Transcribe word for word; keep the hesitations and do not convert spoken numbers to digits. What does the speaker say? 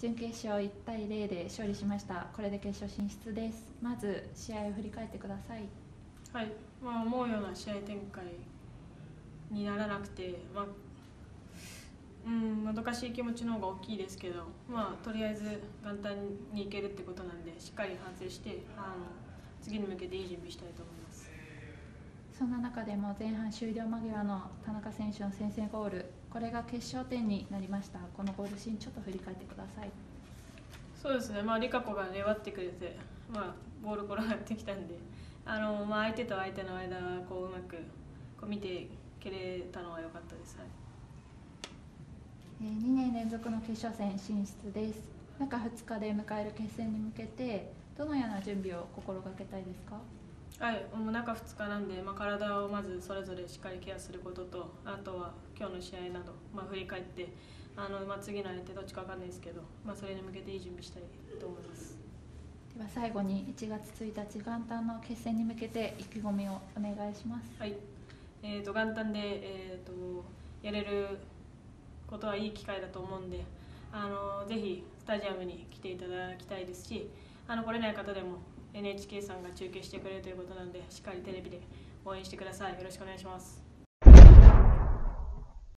準決勝いちたいゼロで勝利しました。これで決勝進出です。まず試合を振り返ってください。 はい、まあ、思うような試合展開にならなくて、まあうん、もどかしい気持ちの方が大きいですけど、まあ、とりあえず元旦に行けるってことなんで、しっかり反省してあの次に向けていい準備したいと思います。 そんな中でも前半終了間際の田中選手の先制ゴール、これが決勝点になりました。このゴールシーンちょっと振り返ってください。 そうですね、まあ、リカ子が粘ってくれて、まあ、ボール転がってきたんで、あの、まあ、相手と相手の間こううまくこう見て蹴れたのは良かったです。はい、 にねん連続の決勝戦進出です。中ふつかで迎える決戦に向けてどのような準備を心がけたいですか？ はい、もう中ふつかなんで、まあ、体をまずそれぞれしっかりケアすることと、あとは今日の試合など、まあ、振り返ってあの、まあ、次の相手どっちか分かんないですけど、まあ、それに向けていい準備したいと思います。 では最後にいちがつついたち元旦の決戦に向けて意気込みをお願いします。 はい、えー、と元旦で、えー、とやれることはいい機会だと思うんで、あのぜひスタジアムに来ていただきたいですし、あの来れない方でも エヌエイチケー さんが中継してくれるということなので、しっかりテレビで応援してください。よろしくお願いします。